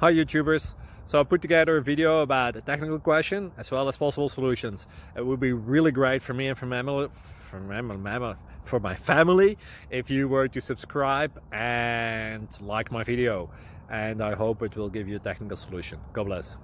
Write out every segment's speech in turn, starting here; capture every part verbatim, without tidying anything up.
Hi YouTubers! So I put together a video about a technical question as well as possible solutions. It would be really great for me and for, mammal, for, mammal, for my family if you were to subscribe and like my video. And I hope it will give you a technical solution. God bless.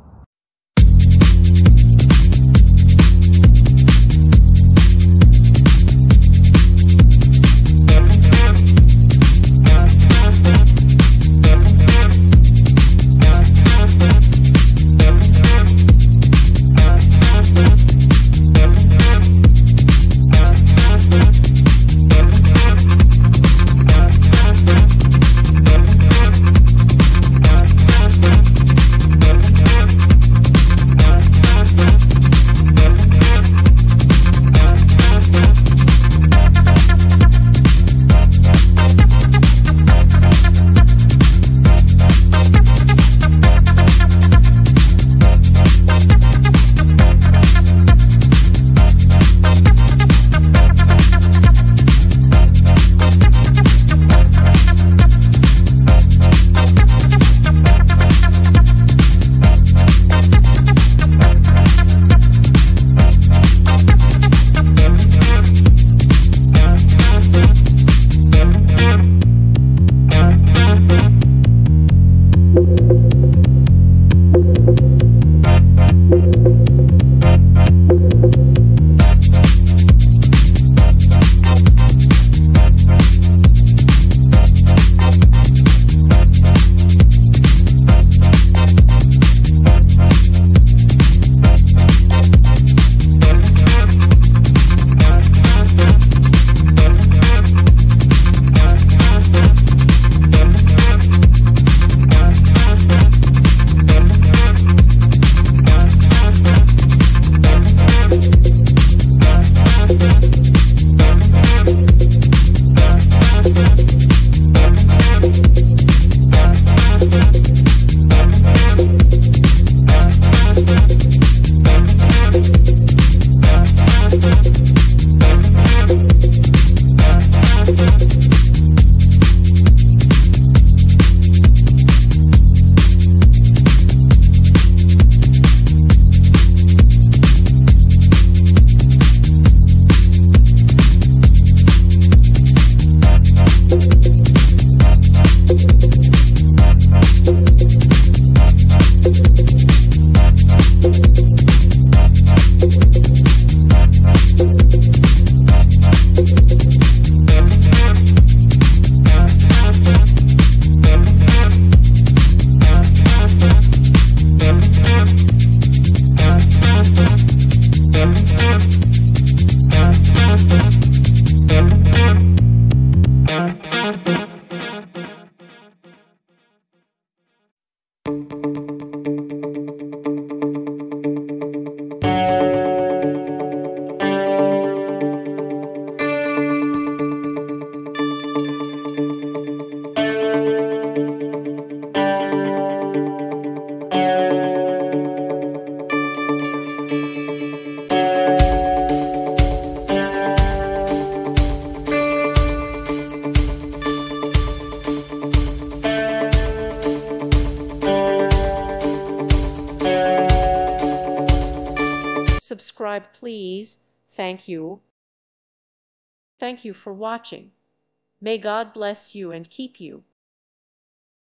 Subscribe, please. Thank you. Thank you for watching. May God bless you and keep you.